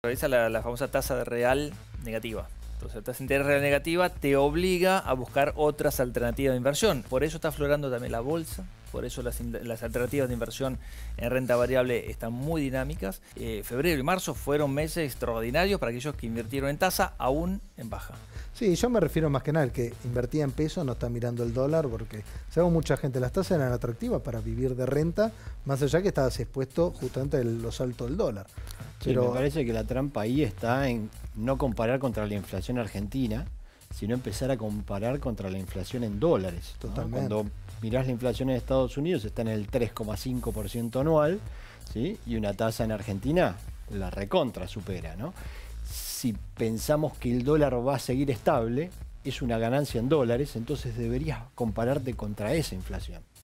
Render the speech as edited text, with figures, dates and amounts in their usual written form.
Esa es la famosa tasa de real negativa. Entonces, la tasa de interés real negativa te obliga a buscar otras alternativas de inversión. Por eso está aflorando también la bolsa. Por eso las alternativas de inversión en renta variable están muy dinámicas. Febrero y marzo fueron meses extraordinarios para aquellos que invirtieron en tasa, aún en baja. Sí, yo me refiero más que nada al que invertía en pesos, no está mirando el dólar, porque sabemos mucha gente, las tasas eran atractivas para vivir de renta, más allá que estabas expuesto justamente a los saltos del dólar. Sí, me parece que la trampa ahí está en no comparar contra la inflación argentina, sino empezar a comparar contra la inflación en dólares, ¿no? Totalmente. Cuando mirás la inflación en Estados Unidos está en el 3,5% anual, ¿sí? Y una tasa en Argentina la recontra supera, ¿no? Si pensamos que el dólar va a seguir estable, es una ganancia en dólares, entonces deberías compararte contra esa inflación.